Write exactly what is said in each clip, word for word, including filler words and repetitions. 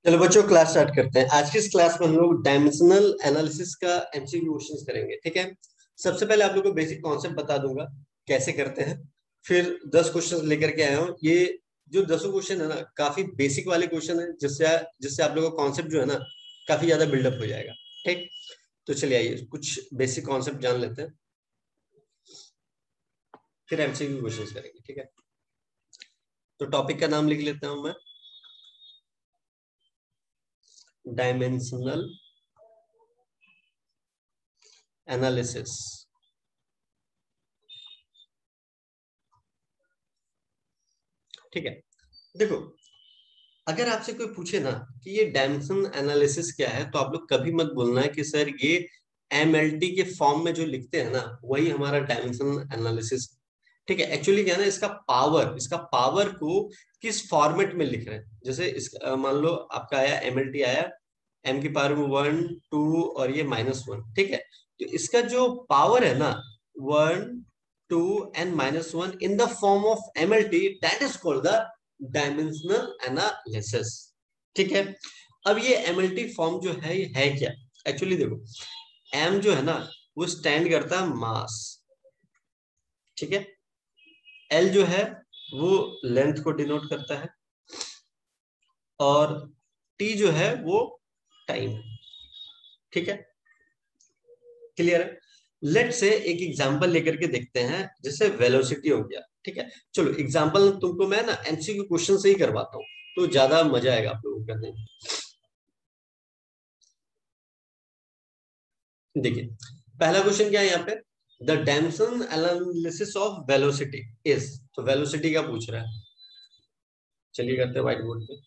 चलो बच्चों, class start करते हैं। आज की इस क्लास में हम लोग डायमेंशनल एनालिसिस का एमसीक्यू क्वेश्चंस करेंगे। ठीक है। सबसे पहले आप लोगों को बेसिक कॉन्सेप्ट बता दूंगा कैसे करते हैं। फिर दस क्वेश्चन लेकर के आया हूँ। ये जो दसों क्वेश्चन है ना, काफी बेसिक वाले क्वेश्चन है, जिससे जिससे आप लोगों का कॉन्सेप्ट जो है ना, काफी ज्यादा बिल्डअप हो जाएगा। ठीक। तो चलिए आइए कुछ बेसिक कॉन्सेप्ट जान लेते हैं, फिर एमसीक्यू क्वेश्चंस करेंगे। ठीक है। तो टॉपिक का नाम लिख लेता हूं मैं, डायमेंशनल एनालिसिस। ठीक है। देखो, अगर आपसे कोई पूछे ना कि ये डायमेंशन एनालिसिस क्या है, तो आप लोग कभी मत बोलना है कि सर ये एमएलटी के फॉर्म में जो लिखते हैं ना, वही हमारा डायमेंशन एनालिसिस। ठीक है। एक्चुअली क्या है ना, इसका पावर इसका पावर को किस फॉर्मेट में लिख रहे हैं। जैसे इस अ, मान लो आपका आया एमएलटी आया, एम की पावर में वन टू और ये माइनस वन। ठीक है। तो इसका जो पावर है ना, one two and minus one in the form of MLT, that is called the dimensional analysis. ठीक है। अब ये एमएलटी फॉर्म जो है, ये है क्या? एक्चुअली देखो, एम जो है ना, वो स्टैंड करता है मास। ठीक है। एल जो है वो लेंथ को डिनोट करता है, और टी जो है वो टाइम। ठीक है। क्लियर है? लेट से एक एग्जांपल लेकर के देखते हैं, जैसे वेलोसिटी हो गया। ठीक है। चलो एग्जांपल तुमको मैं ना एमसीक्यू क्वेश्चन से ही करवाता हूँ, तो ज्यादा मजा आएगा आप लोगों को करने में। देखिए, पहला क्वेश्चन क्या है यहाँ पे, the dimension analysis of velocity is. तो वेलोसिटी का पूछ रहा है। चलिए करते हैं व्हाइट बोर्ड पे,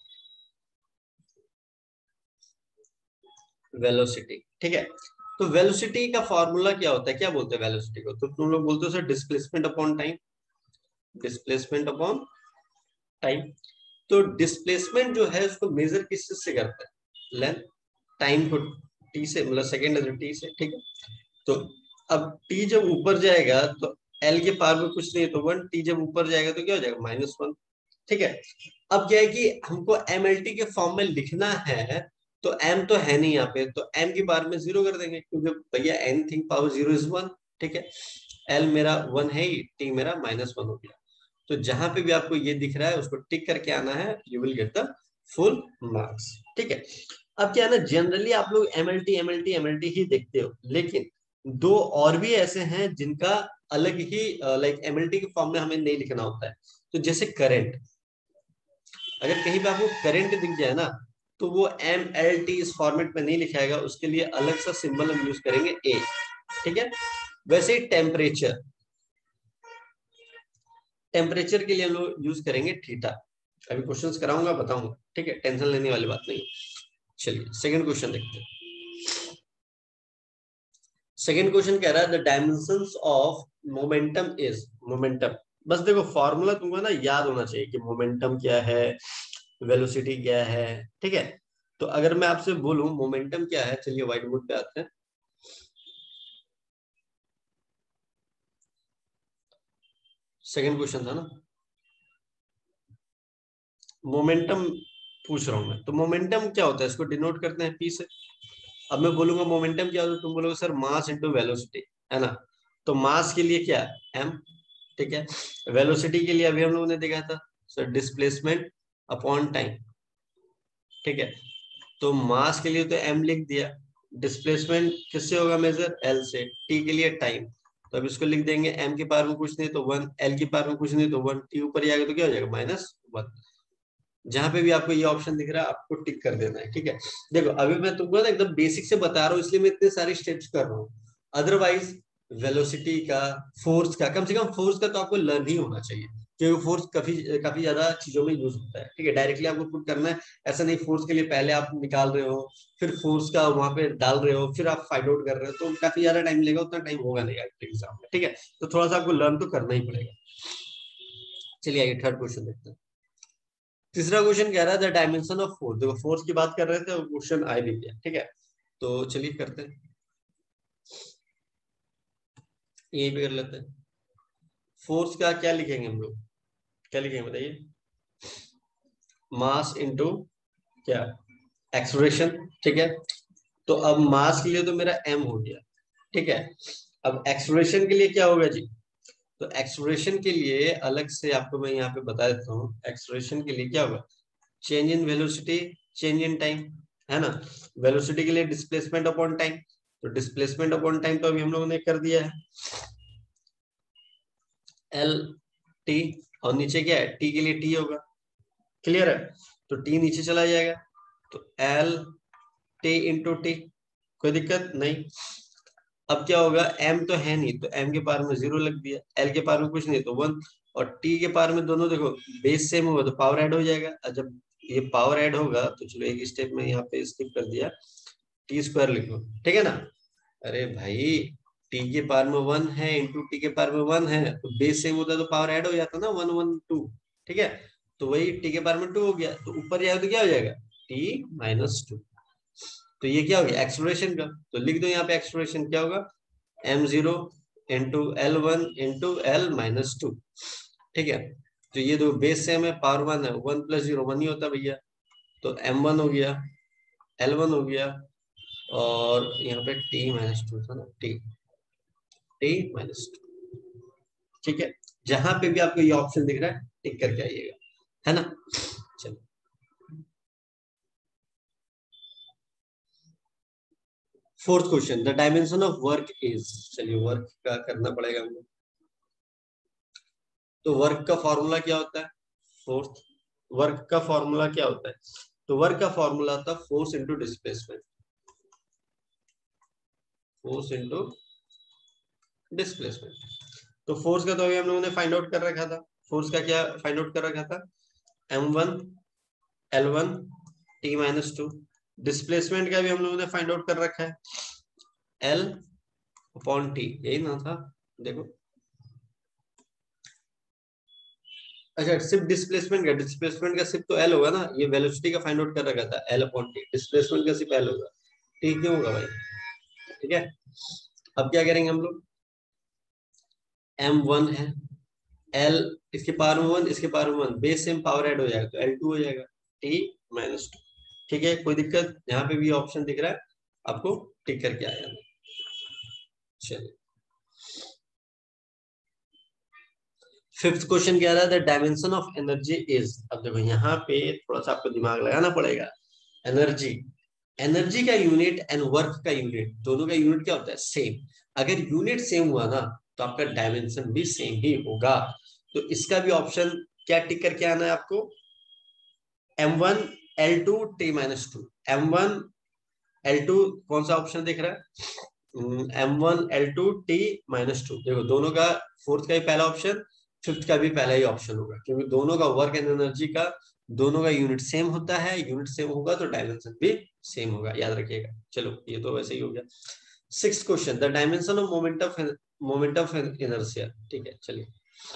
वेलोसिटी। ठीक है। तो वेलोसिटी का फॉर्मूला क्या होता है, क्या बोलते हैं वेलोसिटी को? तो तुम लोग बोलते हो sir displacement upon time. Displacement upon time. तो डिस्प्लेसमेंट जो है उसको मेजर किस चीज से करते हैं? लेंथ। टाइम को टी से, मतलब सेकेंड है तो टी से। ठीक है। तो अब टी जब ऊपर जाएगा तो एल के पार में कुछ नहीं है, तो वन। टी जब ऊपर जाएगा तो क्या हो जाएगा? Minus one. ठीक है। अब क्या है कि हमको एमएलटी के फॉर्म में लिखना है, तो एम तो है नहीं यहाँ पे, तो एम की बार में जीरो कर देंगे, क्योंकि भैया anything power zero is one. ठीक है। एल मेरा वन है ही, टी मेरा माइनस वन हो गया। तो जहां पे भी आपको ये दिख रहा है उसको टिक करके आना है, you will get the full marks. ठीक है। अब क्या है ना, जनरली आप लोग एमएलटी एमएलटी एमएलटी ही देखते हो, लेकिन दो और भी ऐसे हैं जिनका अलग ही, लाइक एमएलटी के फॉर्म में हमें नहीं लिखना होता है। तो जैसे करंट, अगर कहीं पे आपको करंट दिख जाए ना, तो वो एम एल टी इस फॉर्मेट में नहीं लिखाएगा, उसके लिए अलग सा सिंबल हम यूज करेंगे, ए। ठीक है। वैसे ही टेम्परेचर, टेम्परेचर के लिए हम लोग यूज करेंगे थीटा। अभी क्वेश्चंस कराऊंगा, बताऊंगा। ठीक है, टेंशन लेने वाली बात नहीं। चलिए सेकंड क्वेश्चन देखते हैं। सेकंड क्वेश्चन कह रहा है the dimensions of momentum is. Momentum, बस देखो फॉर्मूला तुमको ना याद होना चाहिए कि मोमेंटम क्या है, वेलोसिटी क्या है। ठीक है। तो अगर मैं आपसे बोलूं मोमेंटम क्या है, चलिए व्हाइट बोर्ड पे आते हैं। सेकंड क्वेश्चन था ना, मोमेंटम पूछ रहा हूं मैं। तो मोमेंटम क्या होता है, इसको डिनोट करते हैं पी से। अब मैं बोलूंगा मोमेंटम क्या होता है, तुम बोलोगे सर मास इंटू वेलोसिटी, है ना। तो मास के लिए क्या है? एम। ठीक है। वेलोसिटी के लिए अभी हम लोगों ने देखा था सर डिस्प्लेसमेंट अपॉन टाइम। ठीक है। तो मास के लिए तो एम लिख दिया, डिस्प्लेसमेंट किससे होगा मेजर? एल से। टी के लिए टाइम, तो अब इसको लिख देंगे एम के पार में कुछ नहीं तो वन, एल की पार में कुछ नहीं तो वन, टी ऊपर जाएगा तो क्या हो जाएगा? Minus one. जहां पे भी आपको ये ऑप्शन दिख रहा है आपको टिक कर देना है। ठीक है। देखो अभी मैं तुमको ना एकदम बेसिक से बता रहा हूँ, इसलिए मैं इतने सारे स्टेप्स कर रहा हूँ। अदरवाइज वेलोसिटी का, फोर्स का, कम से कम फोर्स का तो आपको लर्न ही होना चाहिए, क्योंकि फोर्स काफी काफी ज्यादा चीजों में यूज होता है। ठीक है। डायरेक्टली आपको पुट करना है, ऐसा नहीं फोर्स के लिए पहले आप निकाल रहे हो, फिर फोर्स का वहां पे डाल रहे हो, फिर आप फाइंड आउट कर रहे हो, तो काफी ज्यादा टाइम लेगा, उतना टाइम होगा नहीं एग्जाम में। ठीक है। तो थोड़ा सा आपको लर्न तो करना ही पड़ेगा। चलिए आइए थर्ड क्वेश्चन देखते हैं। तीसरा क्वेश्चन कह रहा है द डायमेंशन ऑफ फोर्स। देखो फोर्स की बात कर रहे थे और क्वेश्चन आ भी गया। ठीक है। तो चलिए करते हैं, यही पे कर लेते हैं। फोर्स का क्या लिखेंगे हम लोग, क्या लिखेंगे बताइए? मास इंटू क्या एक्सेलरेशन, ठीक है। तो अब मास के लिए तो मेरा m हो गया, ठीक है। अब एक्सेलरेशन के लिए क्या होगा जी, तो एक्सेलरेशन के लिए अलग से आपको मैं यहाँ पे बता देता हूँ। एक्सेलरेशन के लिए क्या होगा, change in velocity, change in time, है ना। वेलोसिटी के लिए डिस्प्लेसमेंट अपॉन टाइम, तो डिस्प्लेसमेंट अपॉन टाइम तो अभी हम लोगों ने कर दिया है, एल टी, और नीचे क्या है, टी के लिए टी होगा, क्लियर है। तो टी नीचे चला जाएगा, तो एल टी इंटू टी, कोई दिक्कत नहीं। अब क्या होगा, m तो है नहीं, तो m के पार में जीरो लग दिया, l के पार में कुछ नहीं तो वन, और t के पार में दोनों देखो बेस सेम होगा तो पावर ऐड हो जाएगा। और जब ये पावर ऐड होगा तो चलो एक स्टेप में यहाँ पे स्किप कर दिया, टी स्क्वायर लिखो, ठीक है ना। अरे भाई t के पार में वन है इंटू टी के पार में वन है, तो बेस सेम होता तो पावर ऐड हो जाता ना, वन वन टू, ठीक है। तो वही t के पार में टू हो गया, तो ऊपर जाएगा तो क्या हो जाएगा, t माइनस टू। तो ये क्या हो गया एक्सेलरेशन का, तो लिख दो यहाँ पे एक्सेलरेशन क्या होगा, M zero into L one into L minus two, ठीक है। तो ये दो बेस सेम है, पावर वन है, वन प्लस जीरो वन ही होता भैया, तो एम वन हो गया, एल वन हो गया, और यहाँ पे टी माइनस टू था ना, टी टी माइनस टू, ठीक है। जहां पे भी आपको ये ऑप्शन दिख रहा है टिक करके आइएगा, है ना। चलो fourth question, the dimension of work is, चलिए वर्क का करना पड़ेगा हमको। तो वर्क का फॉर्मूला क्या होता है, फोर्थ, वर्क का फॉर्मूला क्या होता है, तो वर्क का फॉर्मूला था force into displacement, force into displacement. तो फोर्स का तो अभी हम लोगों ने फाइंड आउट कर रखा था, फोर्स का क्या फाइंड आउट कर रखा था, M one L one T minus two. Displacement का भी हम लोगों ने फाइंड आउट कर रखा है, एल अपॉन टी, यही ना था, देखो। अच्छा सिर्फ डिस्प्लेसमेंट का, डिस्प्लेसमेंट का सिर्फ तो एल होगा ना, ये वेलोसिटी का फाइंड आउट कर रखा था, एल अपॉन टी, डिस्प्लेसमेंट का सिर्फ एल होगा, टी क्यों होगा भाई, ठीक है। अब क्या करेंगे हम लोग, एम वन है, एल इसके पावर में वन, इसके पावर में one, base same power add हो जाएगा तो एल टू हो जाएगा, टी माइनस टू, ठीक है। कोई दिक्कत, यहाँ पे भी ऑप्शन दिख रहा है आपको, टिक करके आ जाना। चलिए फिफ्थ क्वेश्चन क्या रहा है, the dimension of energy is. अब देखो यहाँ पे थोड़ा सा आपको दिमाग लगाना पड़ेगा, एनर्जी, एनर्जी का यूनिट एंड वर्क का यूनिट, दोनों का यूनिट क्या होता है, सेम। अगर यूनिट सेम हुआ ना तो आपका डायमेंशन भी सेम ही होगा। तो इसका भी ऑप्शन क्या टिक करके आना है आपको, M one L two T minus two, M one L two, कौन सा ऑप्शन दिख रहा है, M one L two T minus two. देखो दोनों का, फोर्थ का ही पहला ऑप्शन, फिफ्थ का भी पहला ही ऑप्शन होगा, क्योंकि दोनों का वर्क एंड एनर्जी का दोनों का यूनिट सेम होता है, यूनिट सेम होगा तो डायमेंशन भी सेम होगा, याद रखिएगा। चलो ये तो वैसे ही हो गया। Six question, the dimension of moment of moment of inertia, ठीक है। चलिए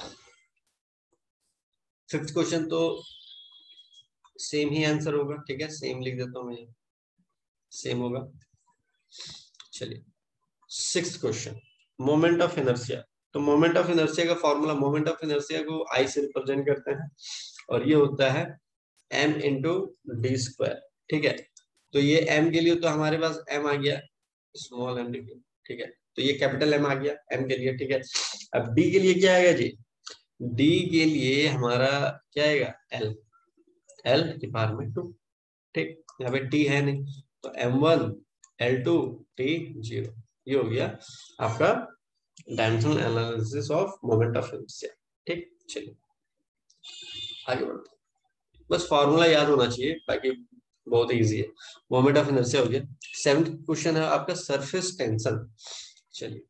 फिफ्थ क्वेश्चन तो सेम ही आंसर होगा, ठीक है, सेम लिख देता हूँ मैं, सेम होगा। चलिए sixth question, moment of inertia. तो मोमेंट ऑफ इनर्शिया का फॉर्मूला, मोमेंट ऑफ इनर्शिया को आई से रिप्रेजेंट करते हैं, और ये होता है m इंटू डी स्क्वायर, ठीक है। तो ये m के लिए तो हमारे पास m आ गया, स्मॉल m लिखिए, ठीक है। तो ये कैपिटल M आ गया m के लिए, ठीक है। अब d के लिए क्या आएगा जी, d के लिए हमारा क्या आएगा, l, l के पार में टू, ठीक, यहाँ पे t है नहीं, तो M one L two T zero, ये हो गया आपका dimensional analysis of moment of inertia, ठीक। चलिए आगे बढ़ते हैं, बस फॉर्मूला याद होना चाहिए, बाकी बहुत इजी है। मोमेंट ऑफ इनर्शिया हो गया। सेवेंथ क्वेश्चन है आपका सरफेस टेंशन। चलिए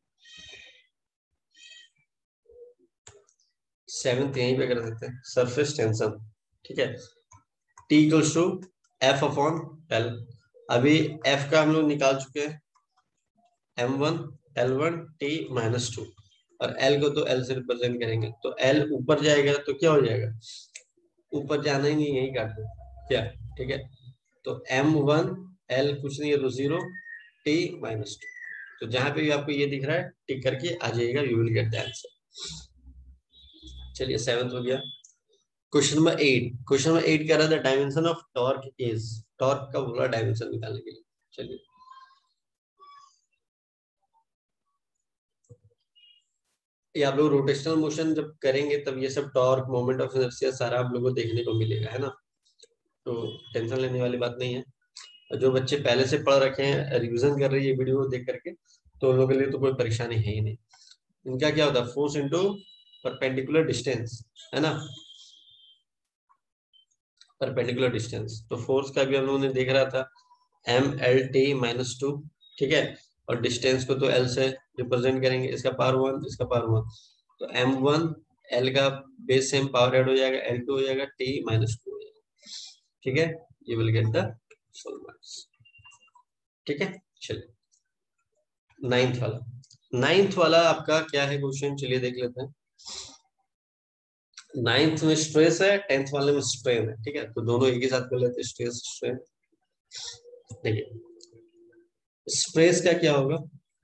सेवेंथ यहीं पे कर देते हैं, सरफेस टेंशन, ठीक है। T equals to F upon L. अभी एफ का हम लोग निकाल चुके हैं, M one L one T minus two, और एल को तो एल से रिप्रेजेंट करेंगे, तो एल ऊपर जाएगा तो क्या हो जाएगा, ऊपर जाना ही नहीं, यही काट दो क्या, ठीक है। तो एम वन एल कुछ नहीं है तो जीरो, टी माइनस टू, तो जहां पे भी आपको ये दिख रहा है टिक करके आ जाएगा, you will get the answer. चलिए सेवंथ हो गया। Question number eight question number eight कह रहा था dimension of torque is, torque का बोला डायमेंशन निकालने के लिए। चलिए ये आप लोग रोटेशनल मोशन जब करेंगे तब ये सब टॉर्क, मोमेंट ऑफ इनर्शिया सारा आप लोगों को देखने को मिलेगा, है ना, तो टेंशन लेने वाली बात नहीं है। जो बच्चे पहले से पढ़ रखे हैं, रिवीजन कर रही है वीडियो देख करके, तो उन लोगों के लिए तो कोई परेशानी है ही नहीं। इनका क्या होता है, फोर्स इनटू परपेंडिकुलर डिस्टेंस, है ना, परपेंडिकुलर डिस्टेंस। तो फोर्स का भी हम लोगों ने देख रहा था M L T minus two, ठीक है, और डिस्टेंस को तो एल से रिप्रेजेंट करेंगे, इसका पावर वन, इसका पावर वन, तो एम वन, एल का बेस सेम पावर ऐड हो जाएगा, एल टू हो जाएगा टी माइनस टू हो जाएगा, ठीक है, ये will get the full marks, ठीक है। चलिए नाइन्थ वाला, नाइन्थ वाला आपका क्या है क्वेश्चन, चलिए देख लेते हैं। नाइन्थ में स्ट्रेस है, टेंथ वाले में स्ट्रेन है, ठीक है, तो दोनों एक ही साथ कर लेते हैं, स्ट्रेस स्ट्रेन। देखिए स्ट्रेस का क्या होगा,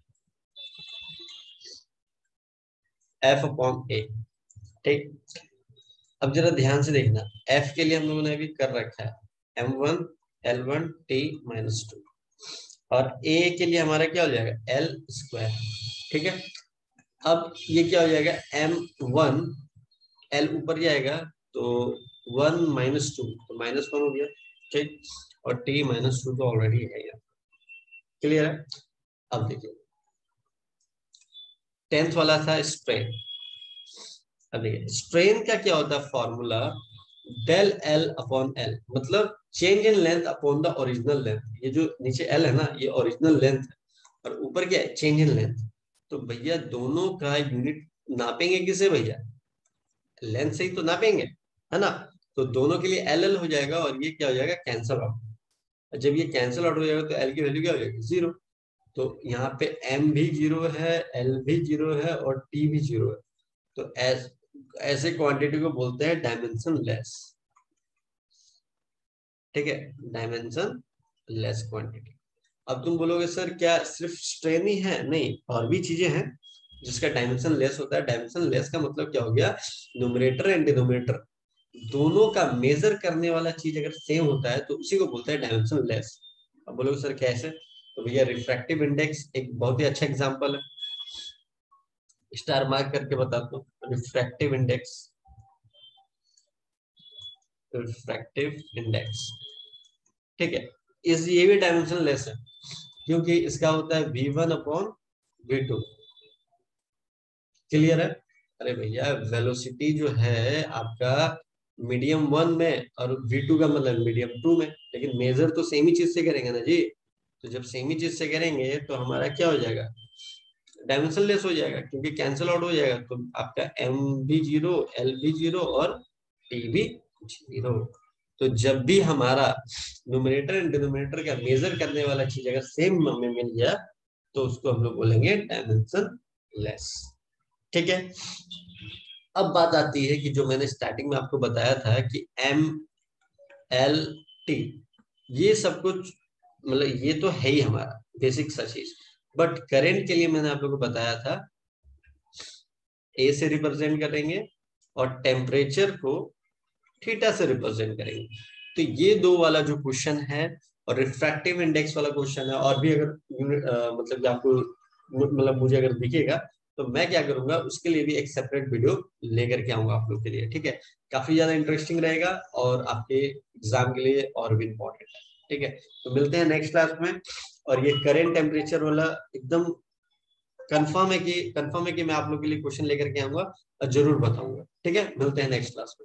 एफ अपॉन ए, ठीक। अब जरा ध्यान से देखना, एफ के लिए हम लोगों ने अभी कर रखा है M one L one T minus two, और ए के लिए हमारा क्या हो जाएगा एल स्क्वायर, ठीक है। अब ये क्या हो जाएगा एम वन, एल ऊपर जाएगा तो वन माइनस टू, तो माइनस वन हो गया, ठीक, और टी माइनस टू तो ऑलरेडी है यार, क्लियर है। अब देखिए टेंथ वाला था स्ट्रेन। अब देखिए स्ट्रेन का क्या होता है formula, del L upon L, मतलब change in length upon the original length. ये जो नीचे एल है ना, ये ओरिजिनल लेंथ है, और ऊपर क्या है चेंज इन लेंथ। तो भैया दोनों का यूनिट नापेंगे किसे भैया, लेंथ से ही तो नापेंगे, है ना, तो दोनों के लिए एल एल हो जाएगा, और ये क्या हो जाएगा कैंसल आउट। जब ये कैंसल आउट हो जाएगा तो एल की वैल्यू क्या हो जाएगी जीरो, तो यहाँ पे एम भी जीरो है, एल भी जीरो है, और टी भी जीरो है, तो एस ऐसे क्वांटिटी को बोलते हैं डायमेंशन लेस, ठीक है, डायमेंशन लेस क्वांटिटी। अब तुम बोलोगे सर क्या सिर्फ स्ट्रेन ही है, नहीं और भी चीजें हैं जिसका डायमेंशन लेस होता है। डायमेंशन लेस का मतलब क्या हो गया, न्यूमरेटर एंड डिनोमिनेटर दोनों का मेजर करने वाला चीज अगर सेम होता है तो उसी को बोलते हैं डायमेंशन लेस। अब बोलोगे सर कैसे, तो भैया रिफ्रैक्टिव इंडेक्स एक बहुत ही अच्छा एग्जांपल है, स्टार मार्क करके बताता हूँ। रिफ्रैक्टिव इंडेक्स, रिफ्रैक्टिव इंडेक्स, ठीक है, इस ये भी डायमेंशन लेस है क्योंकि इसका होता है V one upon V two, clear है। अरे भैया वेलोसिटी जो है आपका मीडियम वन में और वी टू का मतलब मीडियम टू में, लेकिन मेजर तो सेम ही चीज से करेंगे ना जी, तो जब सेम ही चीज से करेंगे तो हमारा क्या हो जाएगा डायमेंशन लेस हो जाएगा, क्योंकि कैंसिल आउट हो जाएगा, तो आपका एम भी जीरो, एल भी जीरो, और टी भी जीरो। तो जब भी हमारा न्यूमरेटर एंड डिनोमिनेटर का मेजर करने वाला चीज अगर सेम हमें मिल गया तो उसको हम लोग बोलेंगे डायमेंशन लेस, ठीक है। अब बात आती है कि जो मैंने स्टार्टिंग में आपको बताया था कि एम एल टी ये सब कुछ मतलब ये तो है ही हमारा बेसिक सा चीज, बट करंट के लिए मैंने आप लोगों को बताया था ए से रिप्रेजेंट करेंगे और टेम्परेचर को थीटा से रिप्रेजेंट करेंगे। तो ये दो वाला जो क्वेश्चन है और रिफ्रैक्टिव इंडेक्स वाला क्वेश्चन है, और भी अगर आ, मतलब आपको मतलब मुझे अगर दिखेगा तो मैं क्या करूंगा उसके लिए भी एक सेपरेट वीडियो लेकर के आऊंगा आप लोग के लिए, ठीक है। काफी ज्यादा इंटरेस्टिंग रहेगा और आपके एग्जाम के लिए और भी इम्पोर्टेंट है, ठीक है। तो मिलते हैं नेक्स्ट क्लास में, और ये करेंट टेम्परेचर वाला एकदम कंफर्म है कि कंफर्म है कि मैं आप लोग के लिए क्वेश्चन लेकर के आऊंगा और जरूर बताऊंगा, ठीक है। मिलते हैं नेक्स्ट क्लास में।